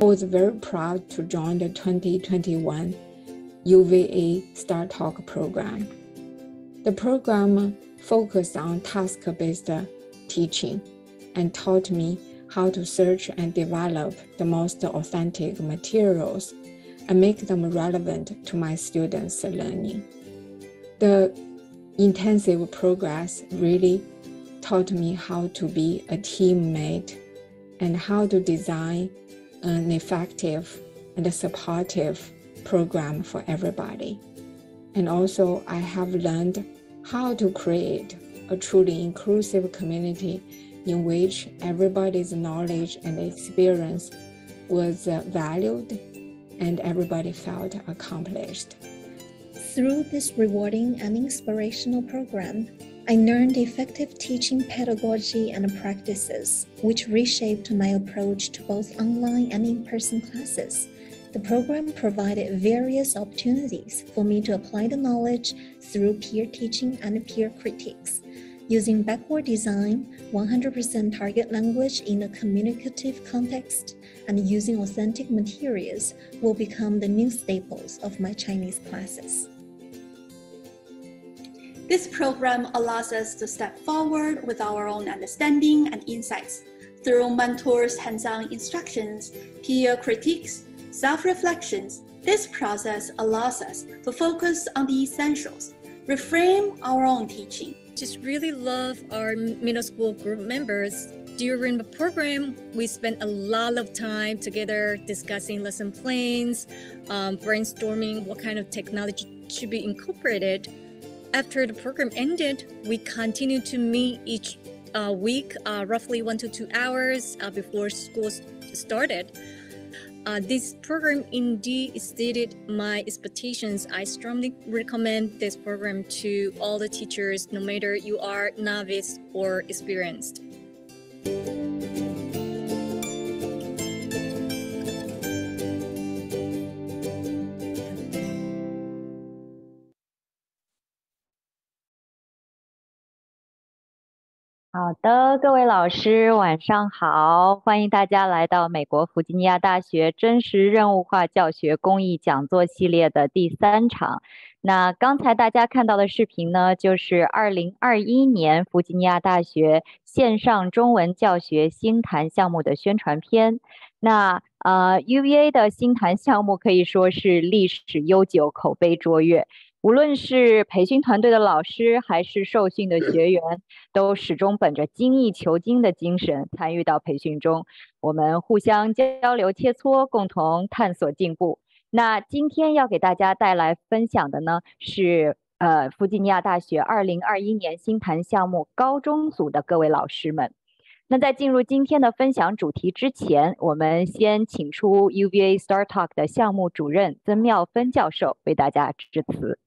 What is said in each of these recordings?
was very proud to join the 2021 UVA STARTALK program. The program focused on task-based teaching and taught me how to search and develop the most authentic materials and make them relevant to my students' learning. The intensive progress really taught me how to be a teammate and how to design an effective and supportive program for everybody. And also, I have learned how to create a truly inclusive community in which everybody's knowledge and experience was valued and everybody felt accomplished. Through this rewarding and inspirational program, I learned effective teaching pedagogy and practices, which reshaped my approach to both online and in-person classes. The program provided various opportunities for me to apply the knowledge through peer teaching and peer critiques. Using backward design, 100% target language in a communicative context, and using authentic materials will become the new staples of my Chinese classes. This program allows us to step forward with our own understanding and insights through mentors' hands-on instructions, peer critiques, self-reflections. This process allows us to focus on the essentials, reframe our own teaching. Just really love our middle school group members. During the program, we spent a lot of time together discussing lesson plans, brainstorming what kind of technology should be incorporated. After the program ended, we continued to meet each week, roughly 1 to 2 hours before school started. This program indeed exceeded my expectations. I strongly recommend this program to all the teachers, no matter you are novice or experienced. 好的，各位老师晚上好，欢迎大家来到美国弗吉尼亚大学真实任务化教学公益讲座系列的第3场。那刚才大家看到的视频呢，就是2021年弗吉尼亚大学线上中文教学星谈项目的宣传片。那UVA 的星谈项目可以说是历史悠久，口碑卓越。无论是培训团队的老师还是受训的学员，都始终本着精益求精的精神参与到培训中，我们互相交流切磋，共同探索进步。那今天要给大家带来分享的呢，是弗吉尼亚大学2021年星谈项目高中组的各位老师们。那在进入今天的分享主题之前，我们先请出 UVA STARTALK 的项目主任曾妙芬教授为大家致辞。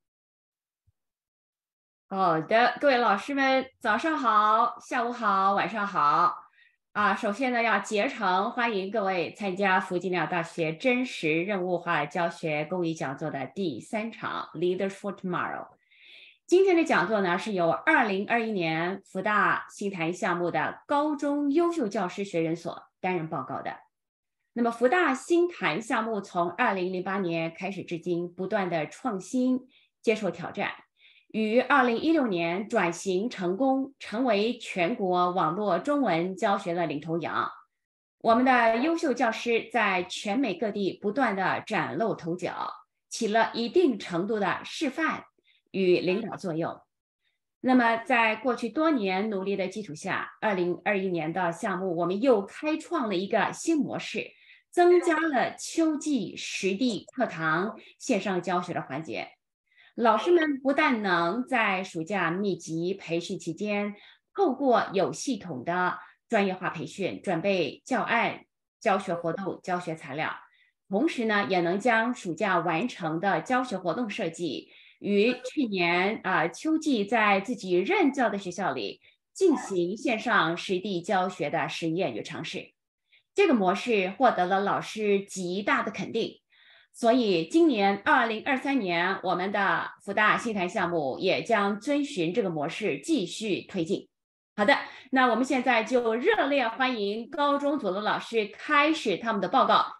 好的，各位老师们，早上好，下午好，晚上好。首先呢，要竭诚欢迎各位参加弗吉尼亚大学真实任务化教学公益讲座的第3场 Leaders for Tomorrow。今天的讲座呢，是由2021年福大星谈项目的高中优秀教师学员所担任报告的。那么福大星谈项目从2008年开始至今，不断的创新，接受挑战。于2016年转型成功，成为全国网络中文教学的领头羊。我们的优秀教师在全美各地不断的崭露头角，起了一定程度的示范与领导作用。那么在过去多年努力的基础下，2021年的项目我们又开创了一个新模式，增加了秋季实地课堂线上教学的环节。老师们不但能在暑假密集培训期间，透过有系统的专业化培训，准备教案、教学活动、教学材料，同时呢，也能将暑假完成的教学活动设计于去年秋季在自己任教的学校里进行线上实地教学的实验与尝试。这个模式获得了老师极大的肯定。所以今年2023年，我们的福大星谈项目也将遵循这个模式继续推进。好的，那我们现在就热烈欢迎高中组的老师开始他们的报告，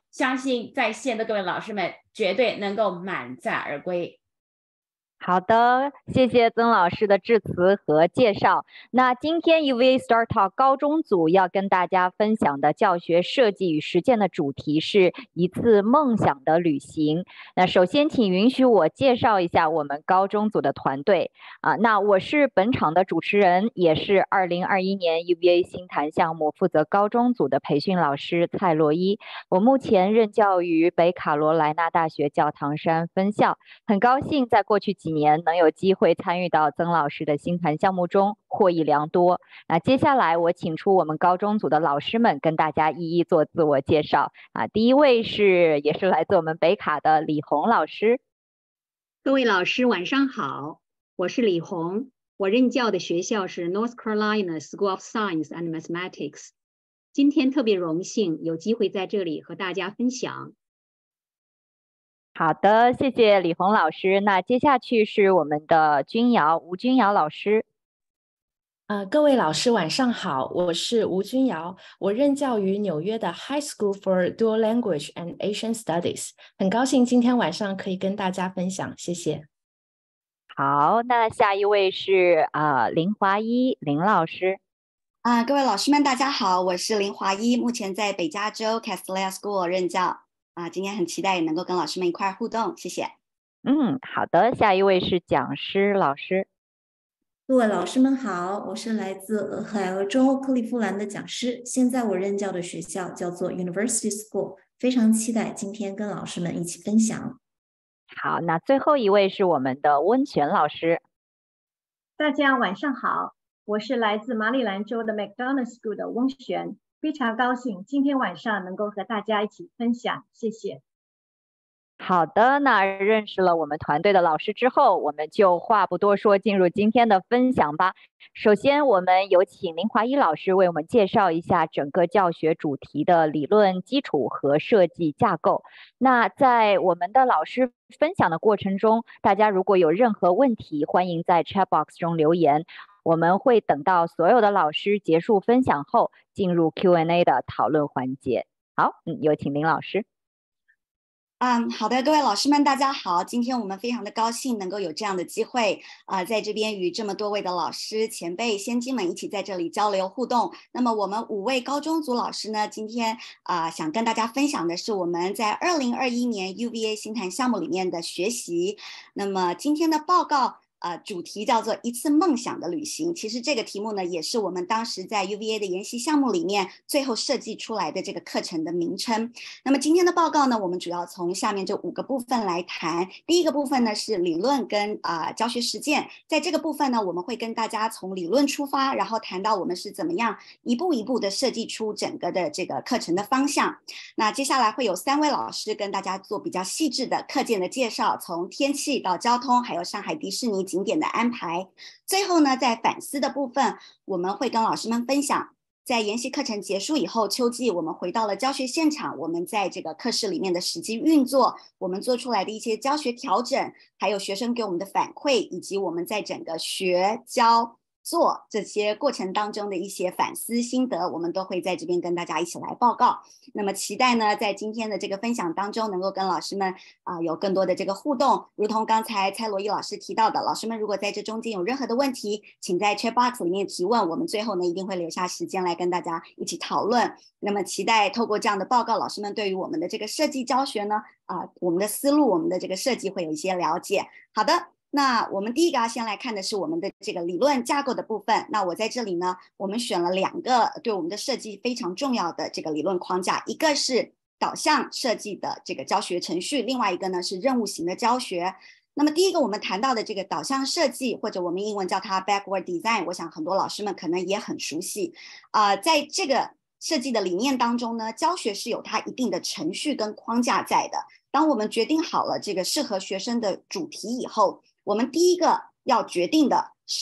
相信在线的各位老师们绝对能够满载而归。 好的，谢谢曾老师的致辞和介绍。那今天 UVA STARTALK 高中组要跟大家分享的教学设计与实践的主题是一次梦想的旅行。那首先请允许我介绍一下我们高中组的团队。那我是本场的主持人，也是2021年 UVA 新谈项目负责高中组的培训老师蔡罗伊。我目前任教于北卡罗来纳大学教堂山分校，很高兴在过去几年能有机会参与到曾老师的星盘项目中，获益良多。那接下来我请出我们高中组的老师们跟大家一一做自我介绍。第一位也是来自我们北卡的李红老师。 各位老师晚上好，我是李红，我任教的学校是 North Carolina School of Science and Mathematics。今天特别荣幸有机会在这里和大家分享。 好的，谢谢李红老师。那接下去是我们的吴君瑶老师。 各位老师晚上好，我是吴君瑶，我任教于纽约的 High School for Dual Language and Asian Studies， 很高兴今天晚上可以跟大家分享，谢谢。 好，那下一位是林华一林老师。 各位老师们大家好，我是林华一，目前在北加州 Castelia School 任教。今天很期待能够跟老师们一块互动，谢谢。 好的，下一位是讲师老师。 各位老师们好，我是来自俄亥俄州克利夫兰的讲师，现在我任教的学校叫做 University School， 非常期待今天跟老师们一起分享。 好，那最后一位是我们的温泉老师。 大家晚上好，我是来自马里兰州的 McDonald School 的翁璇，非常高兴今天晚上能够和大家一起分享，谢谢。 好的，那认识了我们团队的老师之后，我们就话不多说，进入今天的分享吧。首先，我们有请林华一老师为我们介绍一下整个教学主题的理论基础和设计架构。那在我们的老师分享的过程中，大家如果有任何问题，欢迎在 chat box 中留言。我们会等到所有的老师结束分享后，进入 Q&A 的讨论环节。好，有请林老师。 好的，各位老师们大家好，今天我们非常的高兴能够有这样的机会在这边与这么多位的老师前辈先进们一起在这里交流互动。那么我们5位高中组老师呢，今天想跟大家分享的是我们在2021年 UVA 新谈项目里面的学习。那么今天的报告主题叫做一次梦想的旅行。其实这个题目呢，也是我们当时在 UVA 的研习项目里面最后设计出来的这个课程的名称。那么今天的报告呢，我们主要从下面这5个部分来谈。第一个部分呢是理论跟教学实践。在这个部分呢，我们会跟大家从理论出发，然后谈到我们是怎么样一步一步的设计出整个的这个课程的方向。那接下来会有3位老师跟大家做比较细致的课件的介绍，从天气到交通，还有上海迪士尼景点的安排。最后呢，在反思的部分，我们会跟老师们分享，在研习课程结束以后，秋季我们回到了教学现场，我们在这个课室里面的实际运作，我们做出来的一些教学调整，还有学生给我们的反馈，以及我们在整个学教做这些过程当中的一些反思心得，我们都会在这边跟大家一起来报告。那么期待呢，在今天的这个分享当中，能够跟老师们有更多的这个互动。如同刚才蔡罗伊老师提到的，老师们如果在这中间有任何的问题，请在 chat box 里面提问，我们最后呢一定会留下时间来跟大家一起讨论。那么期待透过这样的报告，老师们对于我们的这个设计教学呢，我们的思路，我们的这个设计会有一些了解。好的。那我们第一个要先来看的是我们的这个理论架构的部分。那我在这里呢，我们选了2个对我们的设计非常重要的这个理论框架，一个是导向设计的这个教学程序，另外一个呢是任务型的教学。那么第一个我们谈到的这个导向设计，或者我们英文叫它 backward design， 我想很多老师们可能也很熟悉。在这个设计的理念当中呢，教学是有它一定的程序跟框架在的。当我们决定好了这个适合学生的主题以后，我们第一个要决定的是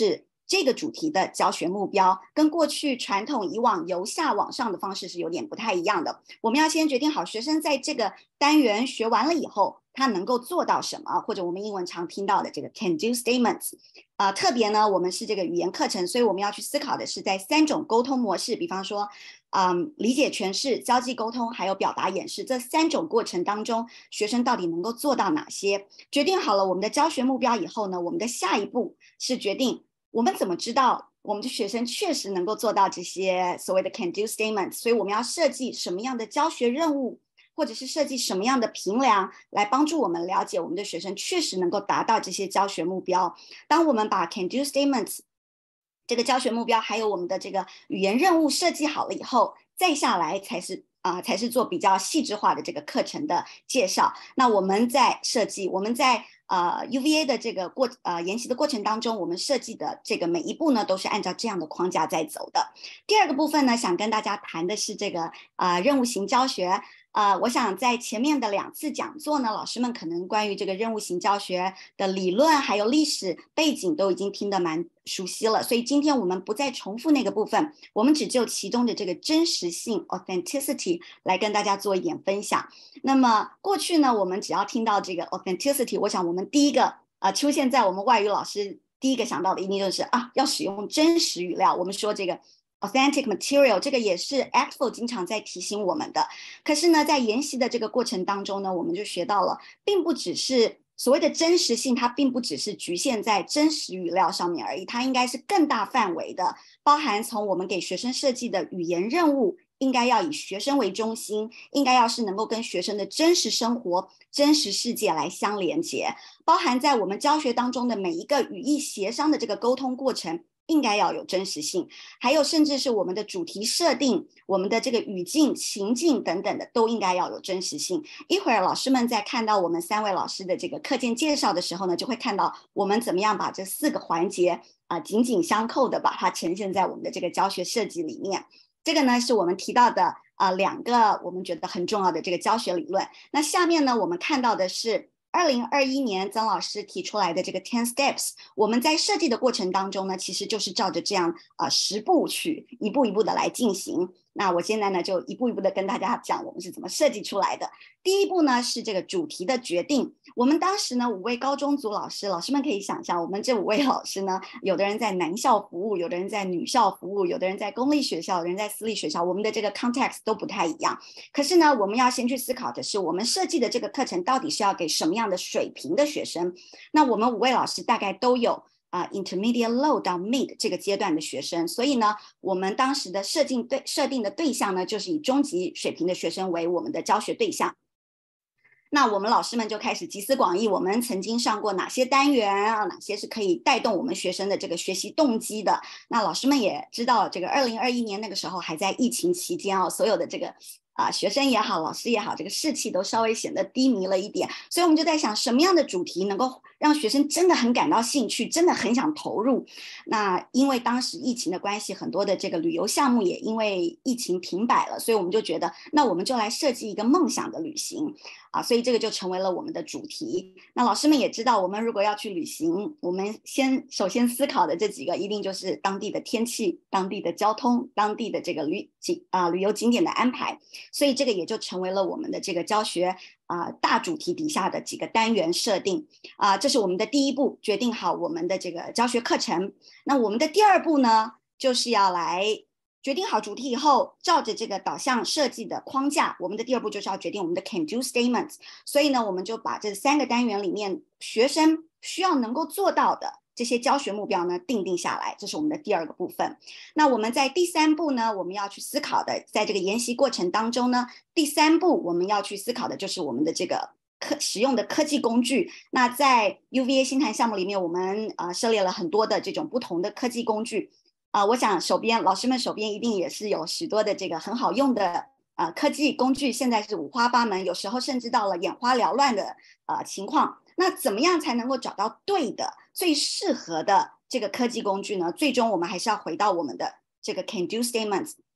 这个主题的教学目标，跟过去传统以往由下往上的方式是有点不太一样的。我们要先决定好学生在这个单元学完了以后，他能够做到什么，或者我们英文常听到的这个 can do statements。特别呢，我们是这个语言课程，所以我们要去思考的是在3种沟通模式，比方说理解诠释、交际沟通还有表达演示，这3种过程当中，学生到底能够做到哪些。决定好了我们的教学目标以后呢，我们的下一步是决定我们怎么知道我们的学生确实能够做到这些所谓的 can do statements。 所以我们要设计什么样的教学任务，或者是设计什么样的评量来帮助我们了解我们的学生确实能够达到这些教学目标。当我们把 can do statements 这个教学目标还有我们的这个语言任务设计好了以后，再下来才是做比较细致化的这个课程的介绍。那我们在设计，我们在UVA 的这个研习的过程当中，我们设计的这个每一步呢，都是按照这样的框架在走的。第二个部分呢，想跟大家谈的是这个任务型教学。我想在前面的2次讲座呢，老师们可能关于这个任务型教学的理论还有历史背景都已经听得蛮熟悉了，所以今天我们不再重复那个部分，我们只就其中的这个真实性 authenticity 来跟大家做一点分享。那么过去呢，我们只要听到这个 authenticity， 我想我们第一个出现在我们外语老师第一个想到的一定就是要使用真实语料。我们说这个authentic material， 这个也是 ACTFL 经常在提醒我们的。可是呢，在研习的这个过程当中呢，我们就学到了，并不只是所谓的真实性，它并不只是局限在真实语料上面而已，它应该是更大范围的，包含从我们给学生设计的语言任务，应该要以学生为中心，应该要是能够跟学生的真实生活、真实世界来相连接，包含在我们教学当中的每一个语义协商的这个沟通过程，应该要有真实性，还有甚至是我们的主题设定、我们的这个语境、情境等等的，都应该要有真实性。一会儿老师们在看到我们3位老师的这个课件介绍的时候呢，就会看到我们怎么样把这4个环节紧紧相扣的把它呈现在我们的这个教学设计里面。这个呢是我们提到的2个我们觉得很重要的这个教学理论。那下面呢，我们看到的是2021年曾老师提出来的这个10 steps， 我们在设计的过程当中呢，其实就是照着这样10步去一步一步的来进行。那我现在呢就一步一步的跟大家讲我们是怎么设计出来的。第一步呢是这个主题的决定。我们当时呢5位高中组老师们可以想象，我们这5位老师呢，有的人在男校服务，有的人在女校服务，有的人在公立学校，有的人在私立学校，我们的这个 context 都不太一样。可是呢，我们要先去思考的是，我们设计的这个课程到底是要给什么样的水平的学生。那我们5位老师大概都有intermediate low 到 mid 这个阶段的学生，所以呢，我们当时的设定的对象呢，就是以中级水平的学生为我们的教学对象。那我们老师们就开始集思广益，我们曾经上过哪些单元哪些是可以带动我们学生的这个学习动机的。那老师们也知道，这个2021年那个时候还在疫情期间所有的这个学生也好，老师也好，这个士气都稍微显得低迷了一点，所以我们就在想，什么样的主题能够让学生真的很感到兴趣，真的很想投入。那因为当时疫情的关系，很多的这个旅游项目也因为疫情停摆了，所以我们就觉得，那我们就来设计一个梦想的旅行所以这个就成为了我们的主题。那老师们也知道，我们如果要去旅行，我们首先思考的这几个一定就是当地的天气、当地的交通、当地的这个旅游景点的安排，所以这个也就成为了我们的这个教学大主题底下的几个单元设定这是我们的第一步，决定好我们的这个教学课程。那我们的第2步呢，就是要来决定好主题以后，照着这个导向设计的框架，我们的第2步就是要决定我们的 can do statements。 所以呢，我们就把这3个单元里面学生需要能够做到的这些教学目标呢定下来，这是我们的第2个部分。那我们在第3步呢，我们要去思考的，在这个研习过程当中呢，第3步我们要去思考的就是我们的这个使用的科技工具。那在 UVA 新谈项目里面，我们涉猎了很多的这种不同的科技工具我想老师们手边一定也是有许多的这个很好用的科技工具，现在是五花八门，有时候甚至到了眼花缭乱的情况。那怎么样才能够找到对的、最适合的这个科技工具呢？最终我们还是要回到我们的这个 can do statements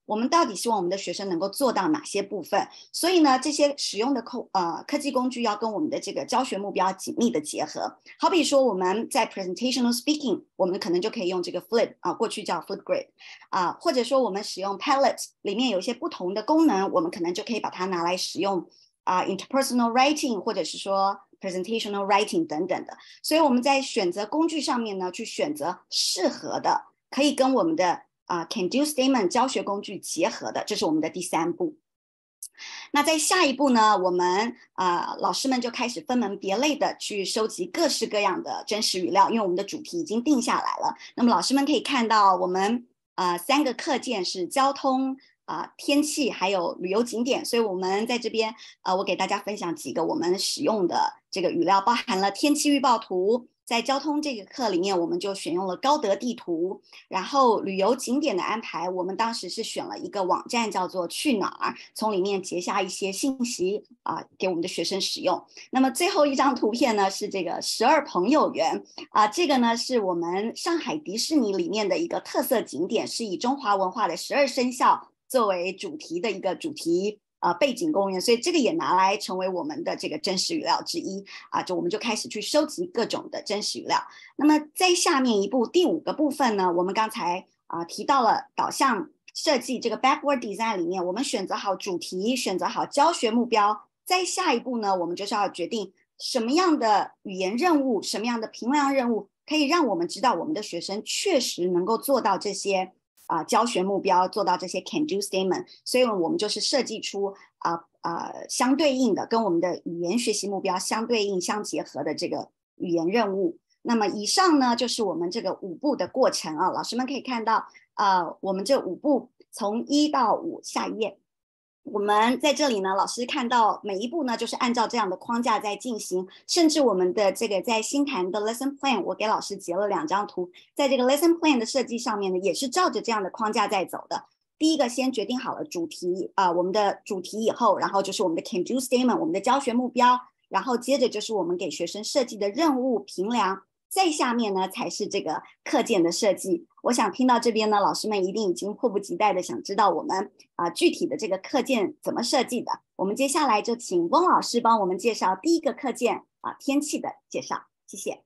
我们到底希望我们的学生能够做到哪些部分。所以呢，这些使用的科技工具要跟我们的这个教学目标紧密的结合。好比说我们在 presentational speaking， 我们可能就可以用这个 flip 过去叫 Flipgrid 或者说我们使用 Padlet 里面有一些不同的功能，我们可能就可以把它拿来使用interpersonal writing 或者是说 presentational writing 等等的。所以我们在选择工具上面呢，去选择适合的，可以跟我们的can do statement 教学工具结合的，这是我们的第3步。那在下一步呢，我们老师们就开始分门别类的去收集各式各样的真实语料，因为我们的主题已经定下来了。那么老师们可以看到我们3个课件是交通、天气还有旅游景点，所以我们在这边我给大家分享几个我们使用的这个语料，包含了天气预报图。在交通这个课里面，我们就选用了高德地图，然后旅游景点的安排，我们当时是选了一个网站叫做去哪儿，从里面截下一些信息给我们的学生使用。那么最后一张图片呢是这个12朋友园这个呢是我们上海迪士尼里面的一个特色景点，是以中华文化的12生肖作为主题的一个主题背景公园，所以这个也拿来成为我们的这个真实语料之一我们就开始去收集各种的真实语料。那么在下面一步第5个部分呢，我们刚才提到了导向设计这个 backward design 里面，我们选择好主题，选择好教学目标，在下一步呢，我们就是要决定什么样的语言任务，什么样的评量任务可以让我们知道我们的学生确实能够做到这些教学目标，做到这些 can do statement。 所以我们就是设计出相对应的跟我们的语言学习目标相对应相结合的这个语言任务。那么以上呢就是我们这个5步的过程老师们可以看到我们这5步从1到5，下一页。我们在这里呢，老师看到每一步呢就是按照这样的框架在进行，甚至我们的这个在新谈的 lesson plan， 我给老师截了2张图，在这个 lesson plan 的设计上面呢，也是照着这样的框架在走的。第一个先决定好了主题我们的主题以后，然后就是我们的 can do statement， 我们的教学目标，然后接着就是我们给学生设计的任务评量，再下面呢才是这个课件的设计。我想听到这边呢，老师们一定已经迫不及待的想知道我们具体的这个课件怎么设计的。我们接下来就请翁老师帮我们介绍第一个课件天气的介绍，谢谢。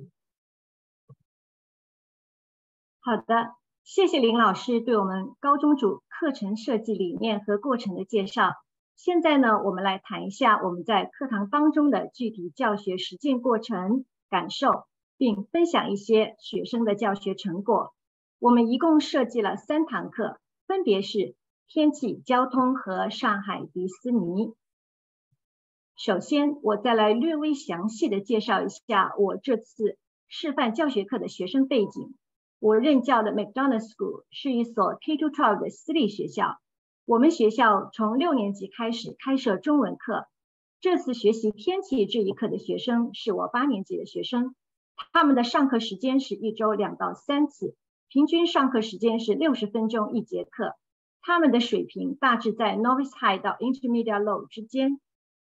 好的，谢谢林老师对我们高中组课程设计理念和过程的介绍。现在呢，我们来谈一下我们在课堂当中的具体教学实践过程、感受，并分享一些学生的教学成果。我们一共设计了3堂课，分别是天气、交通和上海迪士尼。首先，我再来略微详细的介绍一下我这次示范教学课的学生背景。我任教的 McDonald School 是一所 K-12 的私立学校。我们学校从6年级开始开设中文课。这次学习天气这一课的学生是我8年级的学生，他们的上课时间是1周2到3次，平均上课时间是60分钟1节课。他们的水平大致在 Novice High 到 Intermediate Low 之间。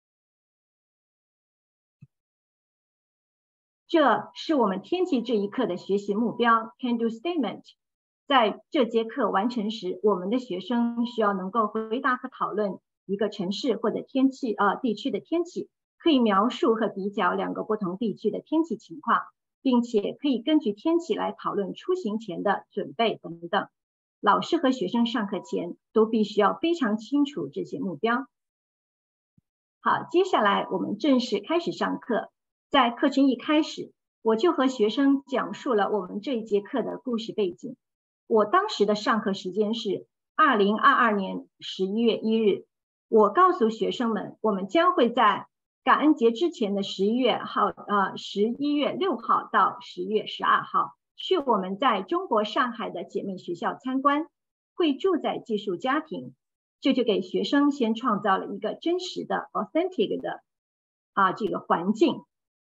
这是我们天气这一课的学习目标 Can do statement。 在这节课完成时，我们的学生需要能够回答和讨论一个城市或者地区的天气，可以描述和比较2个不同地区的天气情况，并且可以根据天气来讨论出行前的准备等等。老师和学生上课前都必须要非常清楚这些目标。好，接下来我们正式开始上课。在课程一开始，我就和学生讲述了我们这一节课的故事背景。我当时的上课时间是2022年11月1日。我告诉学生们，我们将会在感恩节之前的11月6号到10月12号去我们在中国上海的姐妹学校参观，会住在寄宿家庭。这就给学生先创造了一个真实的 authentic 的这个环境，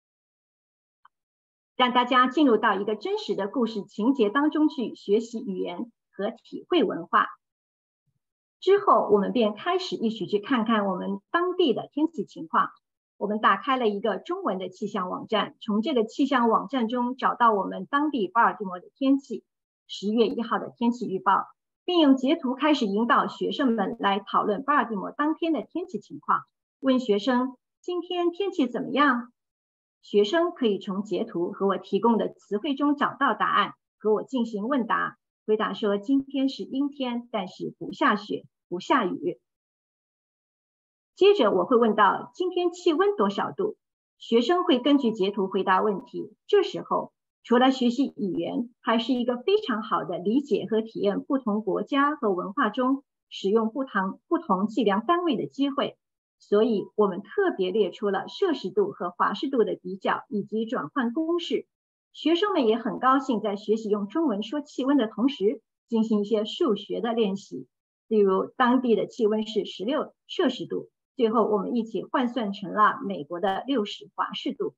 让大家进入到一个真实的故事情节当中去学习语言和体会文化。之后我们便开始一起去看看我们当地的天气情况。我们打开了一个中文的气象网站，从这个气象网站中找到我们当地巴尔的摩的天气，10月1号的天气预报。 并用截图开始引导学生们来讨论巴尔的摩当天的天气情况，问学生今天天气怎么样？学生可以从截图和我提供的词汇中找到答案，和我进行问答，回答说今天是阴天，但是不下雪，不下雨。接着我会问到今天气温多少度，学生会根据截图回答问题。这时候除了学习语言，还是一个非常好的理解和体验不同国家和文化中使用不同计量单位的机会。所以我们特别列出了摄氏度和华氏度的比较以及转换公式。学生们也很高兴在学习用中文说气温的同时进行一些数学的练习，例如当地的气温是16摄氏度，最后我们一起换算成了美国的60华氏度。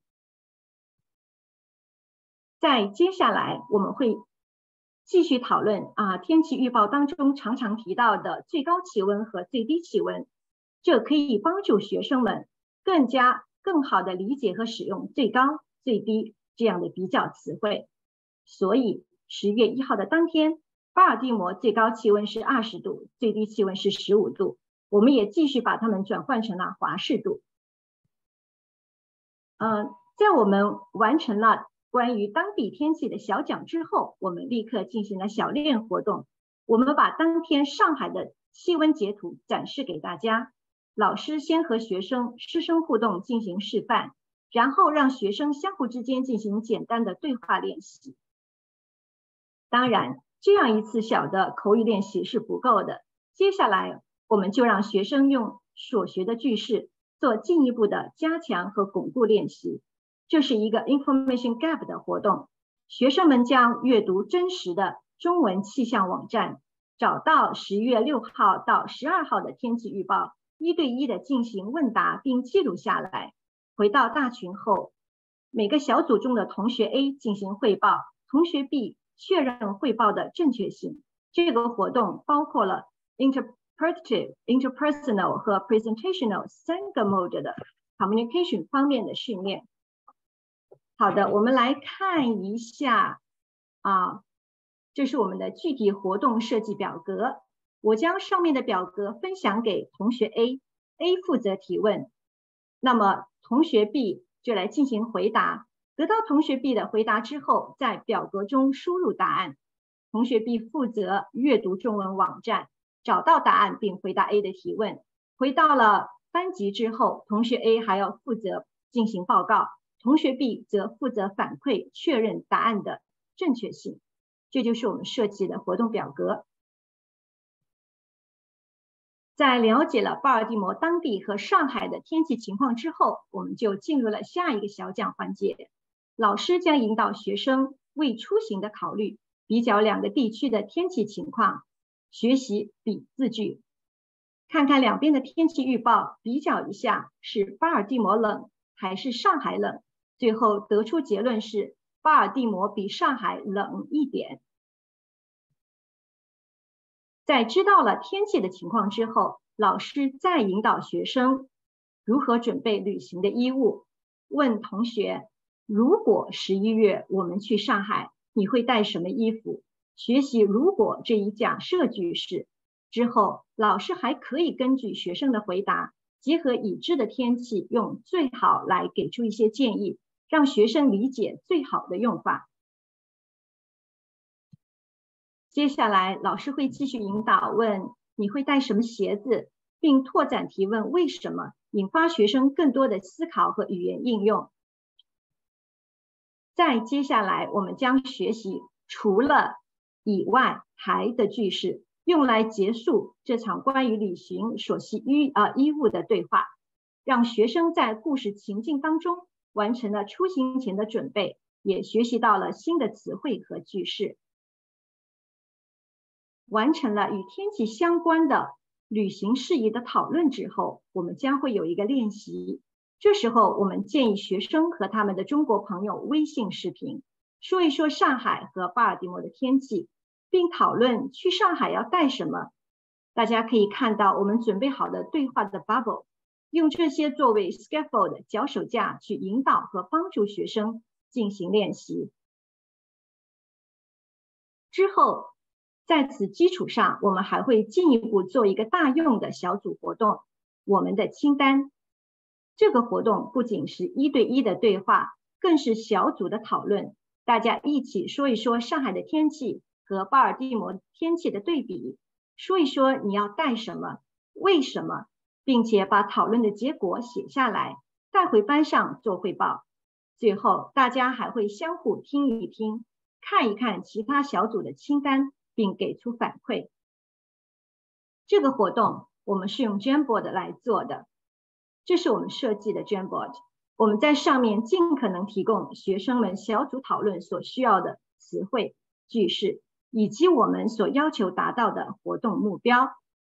在接下来我们会继续讨论天气预报当中常常提到的最高气温和最低气温，这可以帮助学生们更好的理解和使用最高、最低这样的比较词汇。所以10月1号的当天，巴尔的摩最高气温是20度，最低气温是15度。我们也继续把它们转换成了华氏度。在我们完成了关于当地天气的小讲之后，我们立刻进行了小练活动。我们把当天上海的气温截图展示给大家，老师先和师生互动进行示范，然后让学生相互之间进行简单的对话练习。当然，这样一次小的口语练习是不够的，接下来我们就让学生用所学的句式做进一步的加强和巩固练习。这是一个 information gap 的活动，学生们将阅读真实的中文气象网站，找到10月6号到12号的天气预报，1对1的进行问答并记录下来。回到大群后，每个小组中的同学 A 进行汇报，同学 B 确认汇报的正确性。这个活动包括了 interpersonal 和 presentational 3个 mode 的 communication 方面的训练。好的，我们来看一下这是我们的具体活动设计表格。我将上面的表格分享给同学 A 负责提问，那么同学 B 就来进行回答。得到同学 B 的回答之后，在表格中输入答案。同学 B 负责阅读中文网站，找到答案并回答 A 的提问。回到了班级之后，同学 A 还要负责进行报告，同学 B 则负责反馈确认答案的正确性。这就是我们设计的活动表格。在了解了巴尔的摩当地和上海的天气情况之后，我们就进入了下一个小讲环节。老师将引导学生为出行的考虑，比较2个地区的天气情况，学习比字句，看看两边的天气预报，比较一下是巴尔的摩冷还是上海冷，最后得出结论是巴尔的摩比上海冷一点。在知道了天气的情况之后，老师再引导学生如何准备旅行的衣物，问同学，如果11月我们去上海，你会带什么衣服？学习如果这一假设句式之后，老师还可以根据学生的回答，结合已知的天气，用最好来给出一些建议，让学生理解最好的用法。接下来老师会继续引导问你会带什么鞋子，并拓展提问为什么，引发学生更多的思考和语言应用。再接下来我们将学习除了以外还的句式，用来结束这场关于旅行所需衣物的对话，让学生在故事情境当中完成了出行前的准备，也学习到了新的词汇和句式。完成了与天气相关的旅行事宜的讨论之后，我们将会有一个练习。这时候我们建议学生和他们的中国朋友微信视频，说一说上海和巴尔的摩的天气，并讨论去上海要带什么。大家可以看到我们准备好的对话的 bubble， 用这些作为 scaffold 脚手架去引导和帮助学生进行练习。之后在此基础上，我们还会进一步做一个大用的小组活动，我们的清单。这个活动不仅是1对1的对话，更是小组的讨论，大家一起说一说上海的天气和巴尔的摩天气的对比，说一说你要带什么，为什么，并且把讨论的结果写下来，带回班上做汇报。最后，大家还会相互听一听，看一看其他小组的清单，并给出反馈。这个活动我们是用 Jamboard 来做的，这是我们设计的 Jamboard， 我们在上面尽可能提供学生们小组讨论所需要的词汇、句式，以及我们所要求达到的活动目标。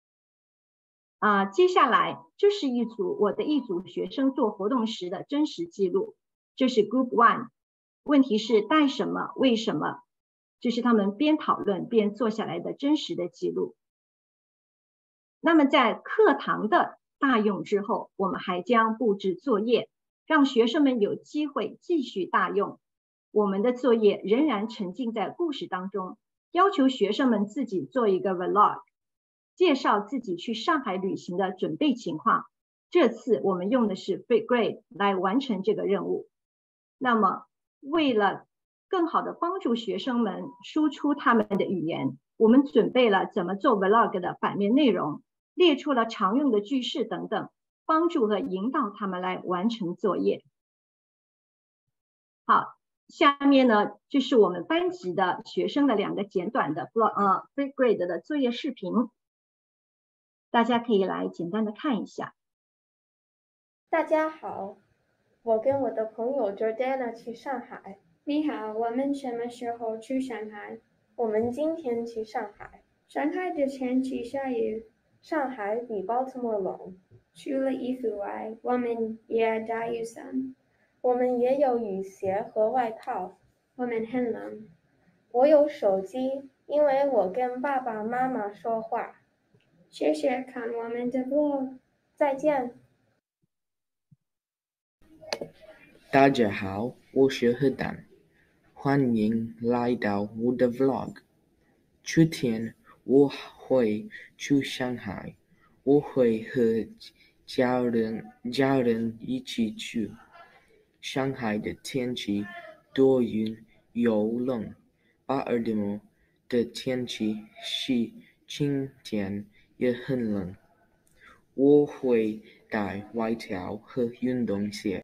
接下来这是我的一组学生做活动时的真实记录，这是 Group 1， 问题是带什么，为什么，这是他们边讨论边做下来的真实的记录。那么在课堂的大用之后，我们还将布置作业，让学生们有机会继续大用。我们的作业仍然沉浸在故事当中，要求学生们自己做一个 vlog， 介绍自己去上海旅行的准备情况。这次我们用的是 Fifth Grade 来完成这个任务。那么为了更好的帮助学生们输出他们的语言，我们准备了怎么做 vlog 的版面内容，列出了常用的句式等等，帮助和引导他们来完成作业。好，下面呢，这是我们班级的学生的2个简短的 Fifth Grade 的作业视频，大家可以来简单的看一下。 大家好，我跟我的朋友 Jordana 去上海。 你好，我们什么时候去上海？ 我们今天去上海。 上海的天气下雨。 上海比Baltimore冷。 除了衣服外，我们也带雨伞。 我们也有雨鞋和外套。 我们很冷。 我有手机，因为我跟爸爸妈妈说话。 谢谢看我们的 vlog。 再见。 大家好，我是何丹，欢迎来到我的 vlog。秋天我会去上海，我会和家人一起去。上海的天气多云又冷，巴尔的摩的天气是晴天也很冷。我会带外套和运动鞋。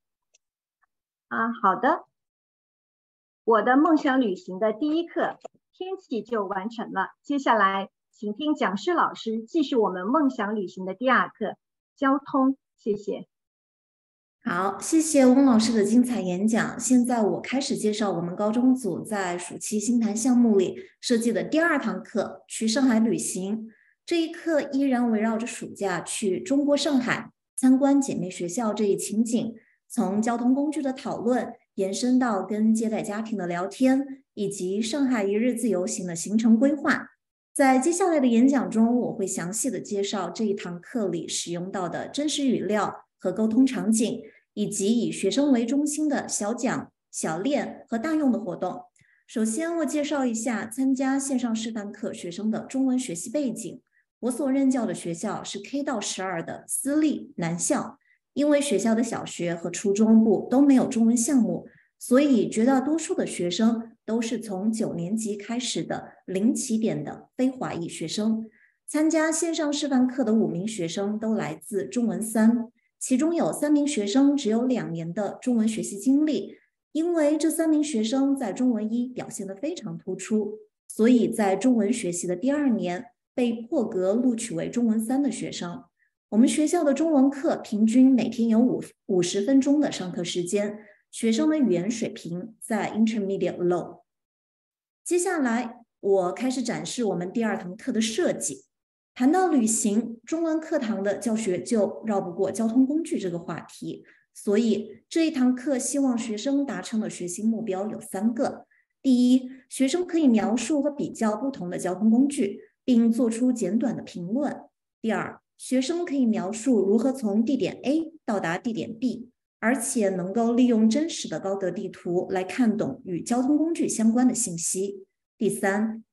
好的，我的梦想旅行的第1课天气就完成了。接下来请听讲师老师继续我们梦想旅行的第2课交通。谢谢。 好，谢谢翁老师的精彩演讲。现在我开始介绍我们高中组在暑期星谈项目里设计的第2堂课，去上海旅行。这一课依然围绕着暑假去中国上海参观姐妹学校这一情景，从交通工具的讨论延伸到跟接待家庭的聊天，以及上海一日自由行的行程规划。在接下来的演讲中，我会详细的介绍这一堂课里使用到的真实语料和沟通场景，以及以学生为中心的小讲、小练和大用的活动。首先，我介绍一下参加线上示范课学生的中文学习背景。我所任教的学校是 K 到12的私立男校，因为学校的小学和初中部都没有中文项目，所以绝大多数的学生都是从9年级开始的零起点的非华裔学生。参加线上示范课的5名学生都来自中文3，其中有3名学生只有2年的中文学习经历。因为这3名学生在中文1表现得非常突出，所以在中文学习的第2年被破格录取为中文3的学生。我们学校的中文课平均每天有50分钟的上课时间，学生的语言水平在 Intermediate Low。 接下来我开始展示我们第2堂课的设计。谈到旅行，中文课堂的教学就绕不过交通工具这个话题，所以这一堂课希望学生达成的学习目标有3个。第一，学生可以描述和比较不同的交通工具，并做出简短的评论。第二，学生可以描述如何从地点 A 到达地点 B， 而且能够利用真实的高德地图来看懂与交通工具相关的信息。第三，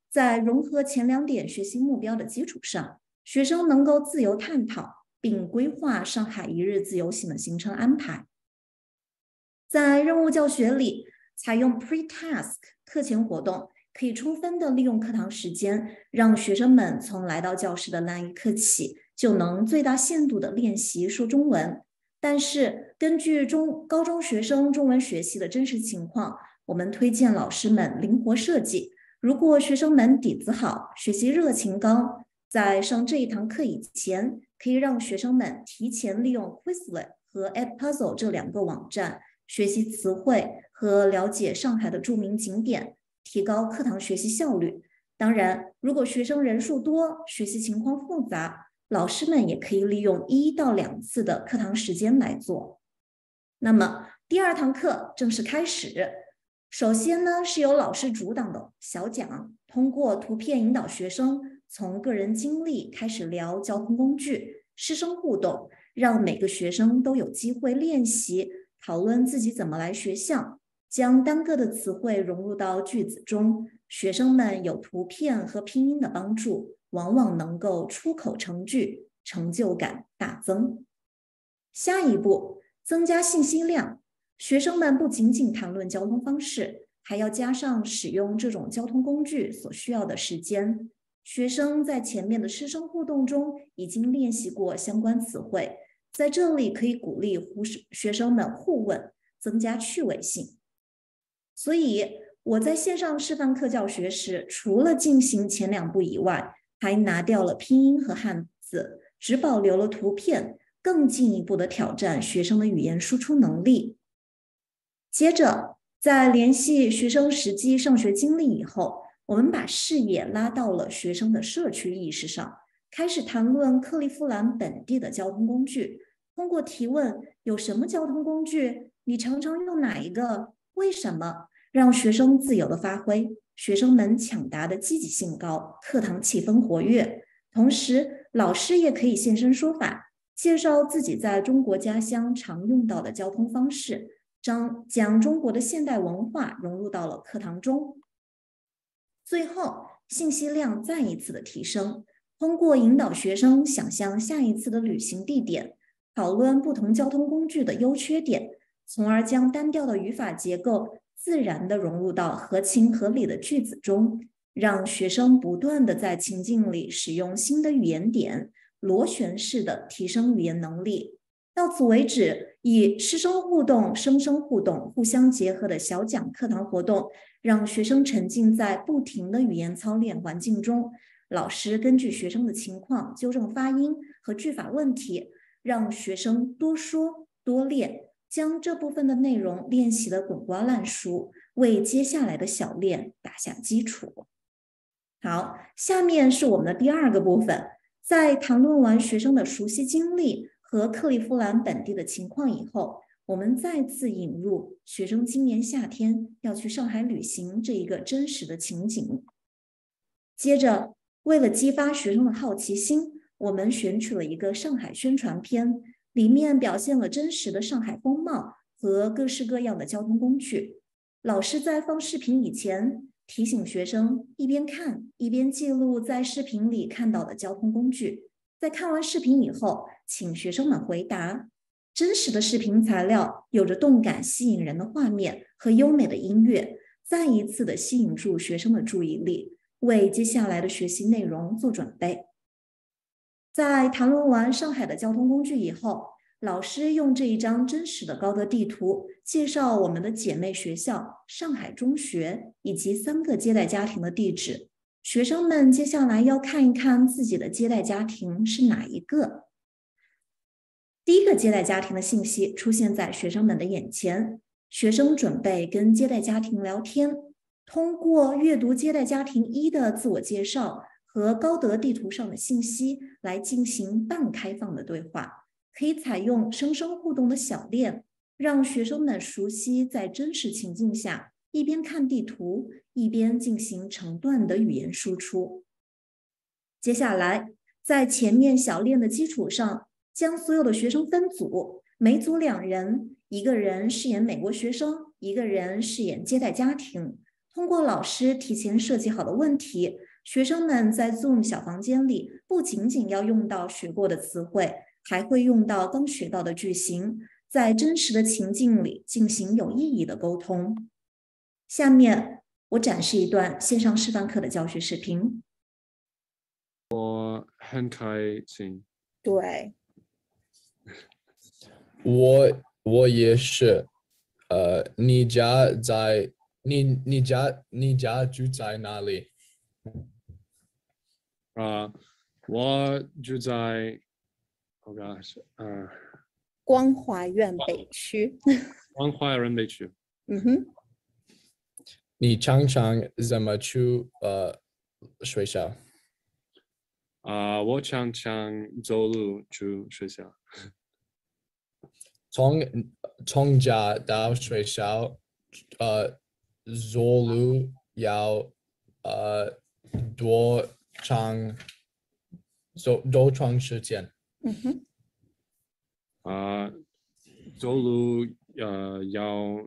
在融合前2点学习目标的基础上，学生能够自由探讨并规划上海1日自由行的行程安排。在任务教学里，采用 pre-task 课前活动，可以充分的利用课堂时间，让学生们从来到教室的那一刻起，就能最大限度的练习说中文。但是根据高中学生中文学习的真实情况，我们推荐老师们灵活设计。如果学生们底子好，学习热情高，在上这一堂课以前，可以让学生们提前利用 Quizlet 和 Edpuzzle 这2个网站学习词汇和了解上海的著名景点，提高课堂学习效率。当然，如果学生人数多，学习情况复杂，老师们也可以利用1到2次的课堂时间来做。那么第2堂课正式开始。首先呢，是由老师主导的小讲，通过图片引导学生从个人经历开始聊交通工具，师生互动，让每个学生都有机会练习讨论自己怎么来学校，将单个的词汇融入到句子中，学生们有图片和拼音的帮助，往往能够出口成句，成就感大增。下一步，增加信息量。学生们不仅仅谈论交通方式，还要加上使用这种交通工具所需要的时间。学生在前面的师生互动中已经练习过相关词汇，在这里可以鼓励学生们互问，增加趣味性。所以我在线上示范课教学时，除了进行前2步以外，还拿掉了拼音和汉字，只保留了图片，更进一步的挑战学生的语言输出能力。接着，在联系学生实际上学经历以后，我们把视野拉到了学生的社区意识上，开始谈论克利夫兰本地的交通工具。通过提问，有什么交通工具？你常常用哪一个？为什么？让学生自由的发挥，学生们抢答的积极性高，课堂气氛活跃。同时，老师也可以现身说法，介绍自己在中国家乡常用到的交通方式，将中国的现代文化融入到了课堂中。最后，信息量再一次的提升，通过引导学生想象下一次的旅行地点，讨论不同交通工具的优缺点，从而将单调的语法结构自然地融入到合情合理的句子中，让学生不断地在情境里使用新的语言点，螺旋式的提升语言能力。到此为止，以师生互动、生生互动互相结合的小讲课堂活动，让学生沉浸在不停的语言操练环境中。老师根据学生的情况纠正发音和句法问题，让学生多说多练，将这部分的内容练习得滚瓜烂熟，为接下来的小练打下基础。好，下面是我们的第2个部分。在谈论完学生的熟悉经历和克利夫兰本地的情况以后，我们再次引入学生今年夏天要去上海旅行这一个真实的情景。接着，为了激发学生的好奇心，我们选取了一个上海宣传片，里面表现了真实的上海风貌和各式各样的交通工具。老师在放视频以前，提醒学生一边看一边记录在视频里看到的交通工具。在看完视频以后，请学生们回答。真实的视频材料有着动感吸引人的画面和优美的音乐，再一次的吸引住学生的注意力，为接下来的学习内容做准备。在谈论完上海的交通工具以后，老师用这一张真实的高德地图介绍我们的姐妹学校上海中学以及3个接待家庭的地址。学生们接下来要看一看自己的接待家庭是哪一个。第1个接待家庭的信息出现在学生们的眼前，学生准备跟接待家庭聊天，通过阅读接待家庭1的自我介绍和高德地图上的信息来进行半开放的对话，可以采用生生互动的小练，让学生们熟悉在真实情境下一边看地图一边进行成段的语言输出。接下来，在前面小练的基础上，将所有的学生分组，每组2人，1个人饰演美国学生，1个人饰演接待家庭。 通过老师提前设计好的问题，学生们在 Zoom 小房间里不仅仅要用到学过的词汇，还会用到刚学到的句型，在真实的情境里进行有意义的沟通。下面我展示一段线上示范课的教学视频。 我很开心。 对， 我也是。你家住在哪里？ 我住在光华苑北区。 光华苑北区。 你常常怎么去学校？ 我常常走路去学校。 从家到学校，走路要多长时间？ 走路要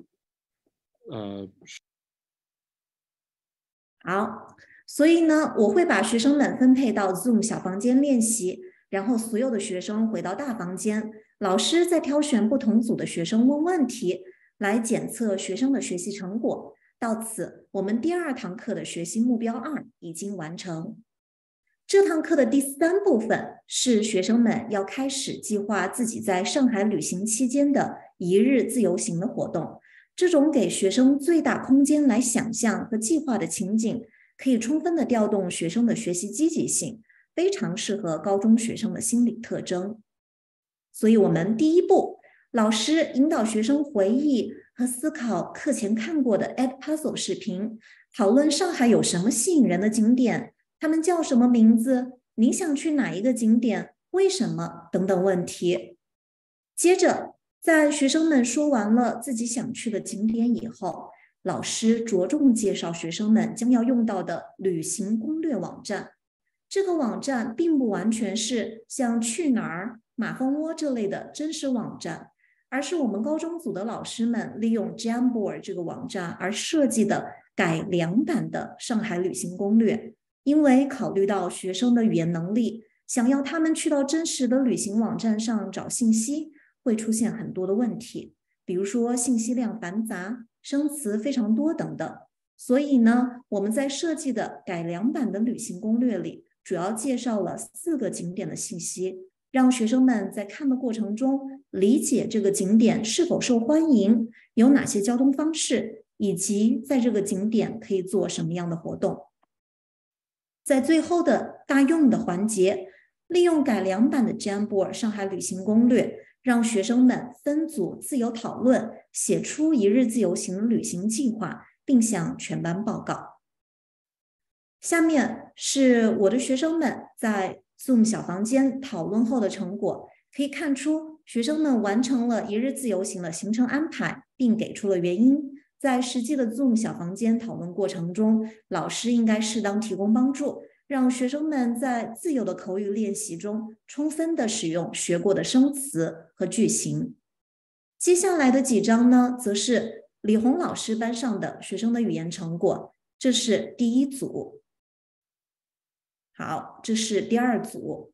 好，所以呢，我会把学生们分配到 Zoom 小房间练习，然后所有的学生回到大房间，老师再挑选不同组的学生问问题，来检测学生的学习成果。到此，我们第2堂课的学习目标2已经完成。这堂课的第3部分是学生们要开始计划自己在上海旅行期间的一日自由行的活动。这种给学生最大空间来想象和计划的情景，可以充分的调动学生的学习积极性，非常适合高中学生的心理特征。所以我们第1步，老师引导学生回忆和思考课前看过的 Edpuzzle 视频，讨论上海有什么吸引人的景点，他们叫什么名字，你想去哪一个景点，为什么等等问题。接着在学生们说完了自己想去的景点以后，老师着重介绍学生们将要用到的旅行攻略网站。这个网站并不完全是像去哪儿、马蜂窝这类的真实网站，而是我们高中组的老师们利用 Jamboard 这个网站而设计的改良版的上海旅行攻略。因为考虑到学生的语言能力，想要他们去到真实的旅行网站上找信息，会出现很多的问题，比如说信息量繁杂、生词非常多等等。所以呢，我们在设计的改良版的旅行攻略里，主要介绍了4个景点的信息，让学生们在看的过程中理解这个景点是否受欢迎，有哪些交通方式，以及在这个景点可以做什么样的活动。在最后的大用的环节，利用改良版的 Jamboard 上海旅行攻略，让学生们分组自由讨论，写出一日自由行的旅行计划，并向全班报告。下面是我的学生们在 Zoom 小房间讨论后的成果，可以看出学生们完成了一日自由行的行程安排，并给出了原因。在实际的 Zoom 小房间讨论过程中，老师应该适当提供帮助，让学生们在自由的口语练习中充分的使用学过的生词和句型。接下来的几章呢，则是李红老师班上的学生的语言成果，这是第1组。好，这是第2组。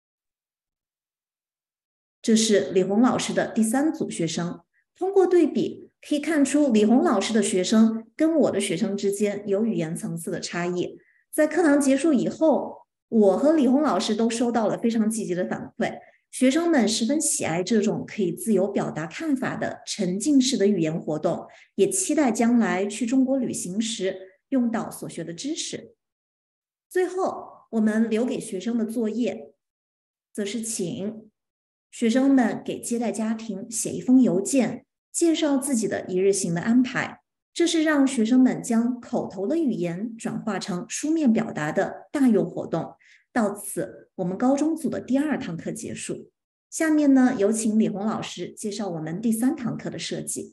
这是李红老师的第3组学生。通过对比，可以看出李红老师的学生跟我的学生之间有语言层次的差异。在课堂结束以后，我和李红老师都收到了非常积极的反馈，学生们十分喜爱这种可以自由表达看法的沉浸式的语言活动，也期待将来去中国旅行时用到所学的知识。最后，我们留给学生的作业，则是请学生们给接待家庭写一封邮件，介绍自己的一日行的安排。这是让学生们将口头的语言转化成书面表达的大用活动。到此，我们高中组的第2堂课结束。下面呢，有请李红老师介绍我们第3堂课的设计。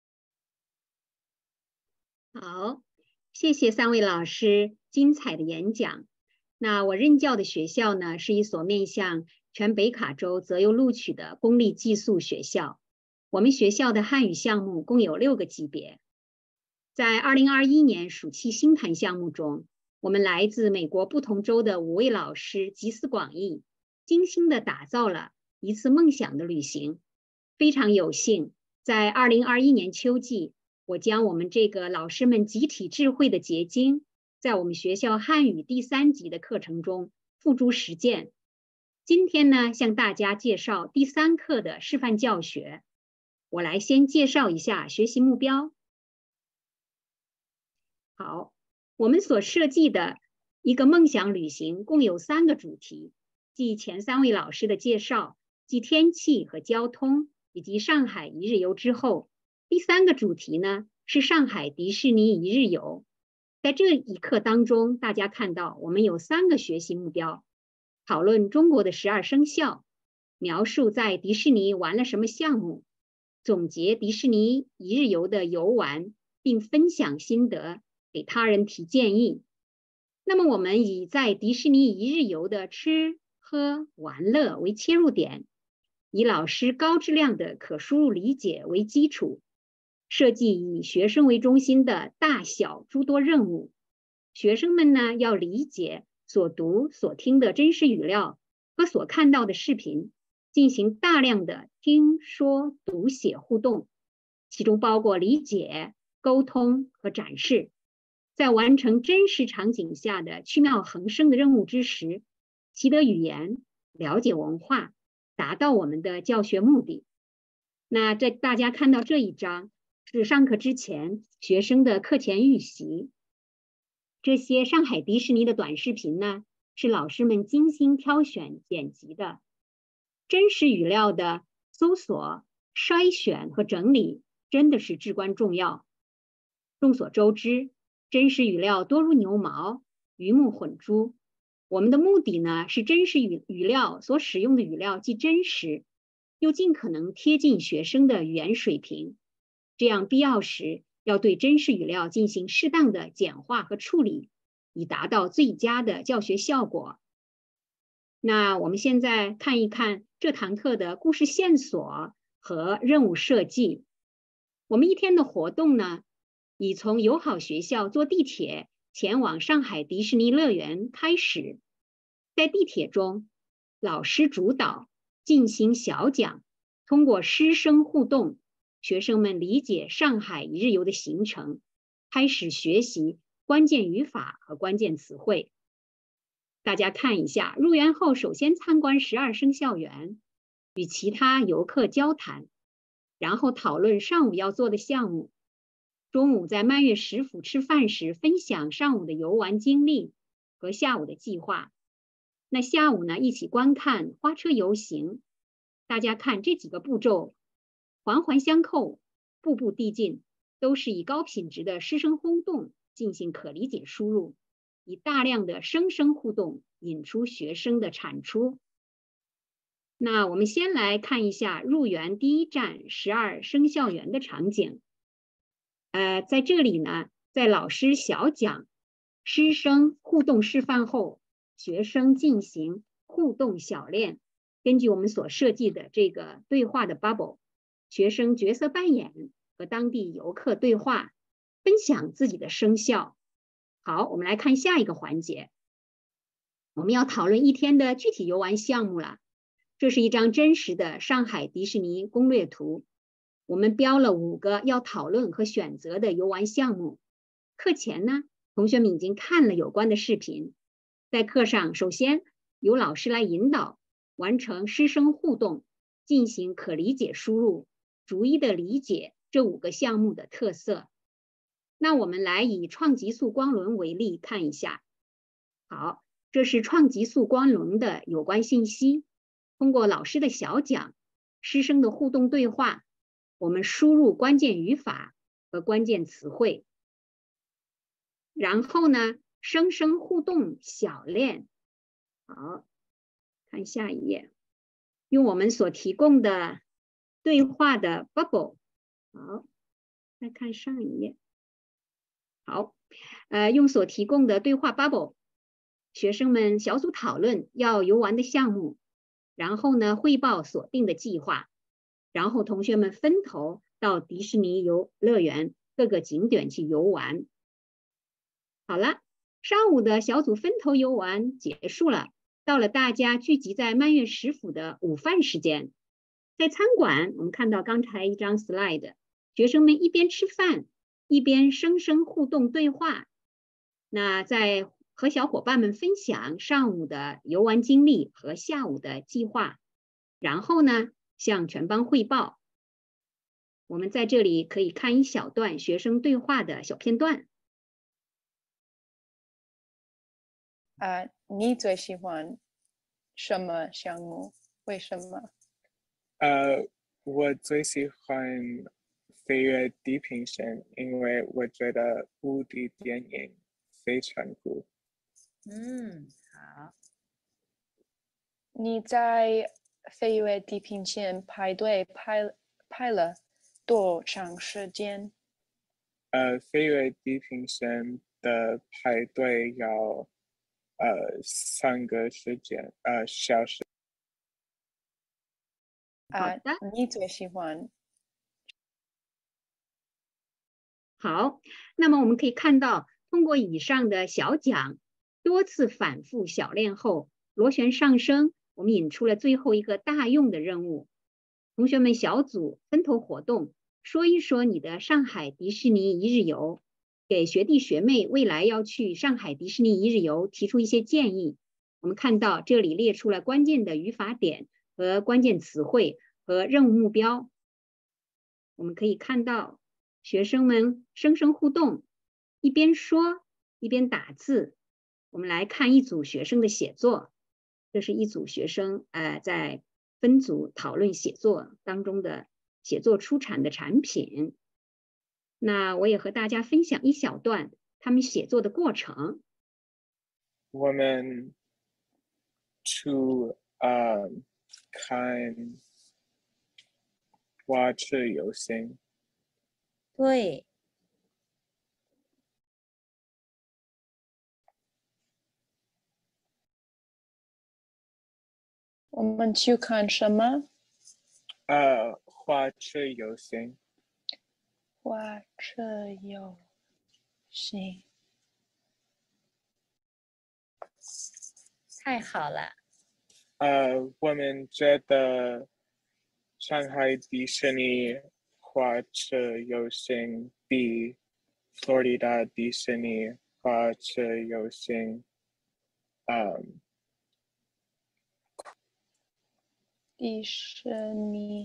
好，谢谢3位老师精彩的演讲。那我任教的学校呢，是一所面向全北卡州择优录取的公立寄宿学校。我们学校的汉语项目共有6个级别。 在2021年暑期星盘项目中，我们来自美国不同州的5位老师集思广益，精心地打造了一次梦想的旅行。非常有幸，在2021年秋季，我将我们这个老师们集体智慧的结晶，在我们学校汉语第3级的课程中付诸实践。今天呢，向大家介绍第3课的示范教学。我来先介绍一下学习目标。好，我们所设计的一个梦想旅行共有3个主题，即前3位老师的介绍，即天气和交通，以及上海1日游之后，第3个主题呢是上海迪士尼1日游。在这一课当中，大家看到我们有3个学习目标：讨论中国的12生肖，描述在迪士尼玩了什么项目，总结迪士尼1日游的游玩，并分享心得，给他人提建议。那么我们以在迪士尼1日游的吃喝玩乐为切入点，以老师高质量的可输入理解为基础，设计以学生为中心的大小诸多任务。学生们呢，要理解所读所听的真实语料和所看到的视频，进行大量的听说读写互动，其中包括理解、沟通和展示。在完成真实场景下的趣妙横生的任务之时，习得语言，了解文化，达到我们的教学目的。那大家看到这一章是上课之前学生的课前预习。这些上海迪士尼的短视频呢，是老师们精心挑选剪辑的。真实语料的搜索、筛选和整理真的是至关重要。众所周知，真实语料多如牛毛，鱼目混珠。我们的目的呢，是真实语料所使用的语料既真实，又尽可能贴近学生的语言水平。这样必要时要对真实语料进行适当的简化和处理，以达到最佳的教学效果。那我们现在看一看这堂课的故事线索和任务设计。我们一天的活动呢，以从友好学校坐地铁前往上海迪士尼乐园开始。在地铁中，老师主导进行小讲，通过师生互动，学生们理解上海1日游的行程，开始学习关键语法和关键词汇。大家看一下，入园后首先参观12生肖园，与其他游客交谈，然后讨论上午要做的项目。中午在蔓越食府吃饭时，分享上午的游玩经历和下午的计划。那下午呢，一起观看花车游行。大家看这几个步骤环环相扣，步步递进，都是以高品质的师生互动进行可理解输入，以大量的生生互动引出学生的产出。那我们先来看一下入园第一站12生肖园的场景。在这里呢，在老师小讲、师生互动示范后，学生进行互动小练。根据我们所设计的这个对话的 bubble， 学生角色扮演和当地游客对话，分享自己的生肖。好，我们来看下一个环节，我们要讨论一天的具体游玩项目了。这是一张真实的上海迪士尼攻略图，我们标了5个要讨论和选择的游玩项目。课前呢，同学们已经看了有关的视频。在课上，首先由老师来引导，完成师生互动，进行可理解输入，逐一的理解这5个项目的特色。那我们来以创极速光轮为例看一下。好，这是创极速光轮的有关信息。通过老师的小讲、师生的互动对话，我们输入关键语法和关键词汇。然后呢，生生互动小练。好，看下一页，用我们所提供的对话的 bubble。好，再看上一页。好，用所提供的对话 bubble， 学生们小组讨论要游玩的项目，然后呢，汇报所定的计划，然后同学们分头到迪士尼游乐园各个景点去游玩。好了，上午的小组分头游玩结束了，到了大家聚集在蔓越食府的午饭时间。在餐馆，我们看到刚才一张 slide， 学生们一边吃饭，一边声声互动对话。那在和小伙伴们分享上午的游玩经历和下午的计划，然后呢，向全班汇报。我们在这里可以看一小段学生对话的小片段。 你最喜欢什么项目？为什么？ 我最喜欢飞越地平线，因为我觉得5D电影非常酷。 好。你在飞越地平线排队排了多长时间？ 飞越地平线的排队要3个小时。 你最喜欢？ 好，那么我们可以看到，通过以上的小讲，多次反复小练后，螺旋上升，我们引出了最后一个大用的任务。同学们小组分头活动，说一说你的上海迪士尼一日游，给学弟学妹未来要去上海迪士尼一日游提出一些建议。我们看到这里列出了关键的语法点和关键词汇和任务目标。我们可以看到学生们声声互动，一边说一边打字。我们来看一组学生的写作，这是一组学生在分组讨论写作当中的写作出产的产品。那我也和大家分享一小段他们写作的过程。 我们去看花车游行。 对。 我们去看什么？ 花车游行。 花车游行。 太好了。 我们觉得上海迪士尼花车游行比佛罗里达迪士尼花车游行迪士尼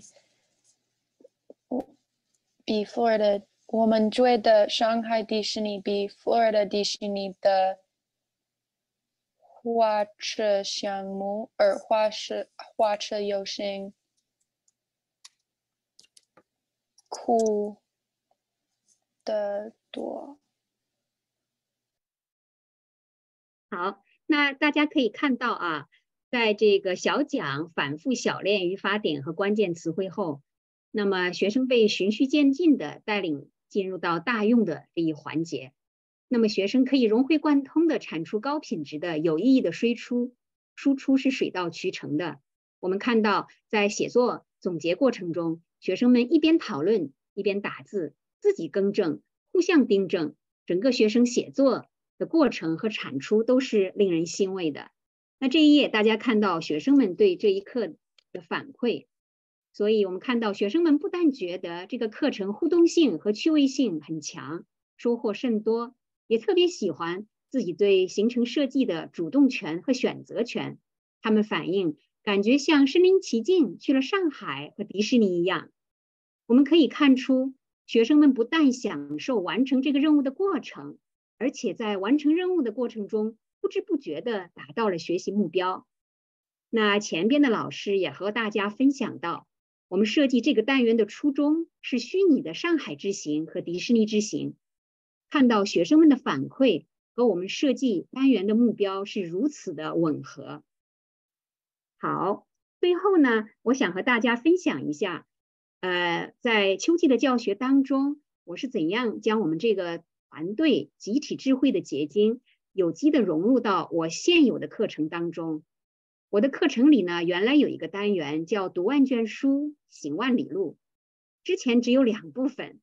比佛罗里达，我们觉得上海迪士尼比佛罗里达迪士尼的花车项目花车游行酷得多。 好，那大家可以看到在这个小讲反复小练语法点和关键词汇后，那么学生被循序渐进的带领进入到大用的这一环节。那么学生可以融会贯通的产出高品质的有意义的输出是水到渠成的。我们看到在写作总结过程中，学生们一边讨论一边打字，自己更正，互相订正，整个学生写作的过程和产出都是令人欣慰的。那这一页大家看到学生们对这一课的反馈，所以我们看到学生们不但觉得这个课程互动性和趣味性很强，收获甚多，也特别喜欢自己对行程设计的主动权和选择权。他们反映感觉像身临其境去了上海和迪士尼一样。我们可以看出学生们不但享受完成这个任务的过程，而且在完成任务的过程中不知不觉地达到了学习目标。那前边的老师也和大家分享到，我们设计这个单元的初衷是虚拟的上海之行和迪士尼之行。看到学生们的反馈和我们设计单元的目标是如此的吻合。好，最后呢，我想和大家分享一下，在秋季的教学当中，我是怎样将我们这个团队集体智慧的结晶有机的融入到我现有的课程当中。我的课程里呢，原来有一个单元叫读万卷书，行万里路，之前只有2部分。